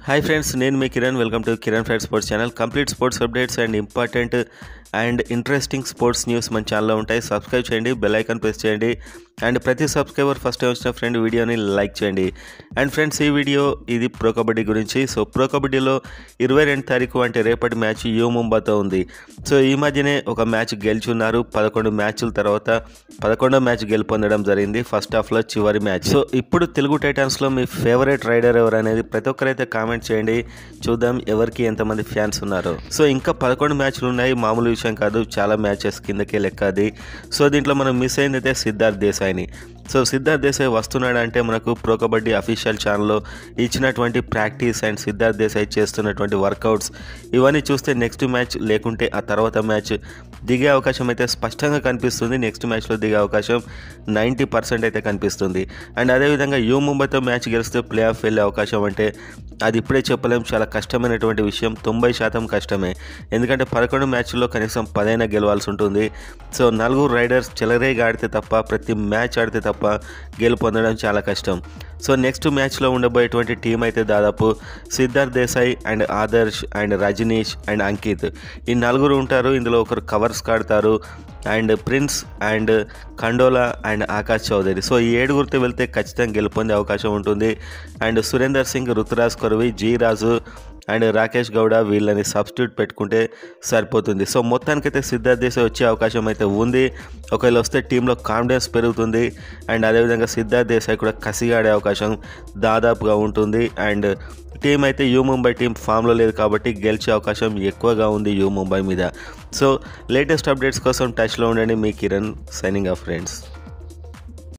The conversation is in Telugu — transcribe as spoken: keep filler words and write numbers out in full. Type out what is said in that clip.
Hi friends, నేను మీ Kiran. Welcome to Kiran fat sports channel. Complete sports updates and important and interesting sports news మన ఛానల్లో ఉంటాయి. సబ్స్క్రైబ్ చేయండి, బెల్ ఐకాన్ ప్రెస్ చేయండి అండ్ ప్రతి సబ్స్క్రైబర్ ఫస్ట్ టైం వచ్చిన ఫ్రెండ్ వీడియోని లైక్ చేయండి. అండ్ ఫ్రెండ్స్, ఈ వీడియో ఇది ప్రో కబడ్డీ గురించి. సో ప్రో కబడ్డీలో ఇరవై రెండు తారీఖు అంటే రేపటి మ్యాచ్ యూ ముంబాతో ఉంది. సో ఈ మధ్యనే ఒక మ్యాచ్ గెలుచున్నారు. పదకొండు మ్యాచ్ల తర్వాత పదకొండో మ్యాచ్ గెలుపొందడం జరిగింది, ఫస్ట్ హాఫ్లో చివరి మ్యాచ్. సో ఇప్పుడు తెలుగు టైటన్స్లో మీ ఫేవరెట్ రైడర్ ఎవరు అనేది ప్రతి ఒక్కరైతే కామెంట్ చేయండి, చూద్దాం ఎవరికి ఎంతమంది ఫ్యాన్స్ ఉన్నారు. సో ఇంకా పదకొండు మ్యాచ్లు ఉన్నాయి, మామూలు విషయం కాదు, చాలా మ్యాచెస్ కిందకే లెక్క అది. సో దీంట్లో మనం మిస్ అయింది అయితే సిద్ధార్థ్ దేశాయ్ని. సో సిద్ధార్థ్ దేశాయ్ వస్తున్నాడంటే మనకు ప్రో కబడ్డీ అఫీషియల్ ఛానల్లో ఇచ్చినటువంటి ప్రాక్టీస్ అండ్ సిద్ధార్థ్ దేశాయ్ చేస్తున్నటువంటి వర్కౌట్స్ ఇవన్నీ చూస్తే నెక్స్ట్ మ్యాచ్ లేకుంటే ఆ తర్వాత మ్యాచ్ దిగే అవకాశం అయితే స్పష్టంగా కనిపిస్తుంది. నెక్స్ట్ మ్యాచ్లో దిగే అవకాశం నైంటీ పర్సెంట్ అయితే కనిపిస్తుంది. అండ్ అదేవిధంగా యూ ముంబైతో మ్యాచ్ గెలిస్తే ప్లే ఆఫ్ వెళ్ళే అవకాశం అంటే అది ఇప్పుడే చెప్పలేం, చాలా కష్టమైనటువంటి విషయం, తొంభై శాతం కష్టమే. ఎందుకంటే పదకొండు మ్యాచ్ల్లో కనీసం పదైనా గెలవాల్సి ఉంటుంది. సో నలుగురు రైడర్స్ చెలరేగా ఆడితే తప్ప, ప్రతి మ్యాచ్ ఆడితే తప్ప గెలుపొందడం చాలా కష్టం. సో నెక్స్ట్ మ్యాచ్లో ఉండబోయేటువంటి టీం అయితే దాదాపు Siddharth Desai and Adarsh and Rajneesh and Ankit, ఈ నలుగురు ఉంటారు. ఇందులో ఒకరు కవర్స్ కాడతారు అండ్ Prince and Khandola and Akash Chaudhary. So ఈ ఏడుగురితో వెళ్తే ఖచ్చితంగా గెలుపొందే అవకాశం ఉంటుంది. And Surender Singh, Ruturaj Koravi, G Raju and Rakesh Gowda వీళ్ళని సబ్స్టిట్యూట్ పెట్టుకుంటే సరిపోతుంది. సో మొత్తానికైతే సిద్ధార్థ్ దేశాయ్ వచ్చే అవకాశం అయితే ఉంది. ఒకవేళ వస్తే టీంలో కాన్ఫిడెన్స్ పెరుగుతుంది. అండ్ అదేవిధంగా సిద్ధార్థ్ దేశాయ్ కూడా కసిగా ఆడే అవకాశం దాదాపుగా ఉంటుంది. అండ్ టీం అయితే యూ ముంబై టీం ఫామ్లో లేదు కాబట్టి గెలిచే అవకాశం ఎక్కువగా ఉంది యూ ముంబై మీద. సో లేటెస్ట్ అప్డేట్స్ కోసం టచ్లో ఉండండి. మీ కిరణ్ సైనింగ్ ఆఫ్ ఫ్రెండ్స్.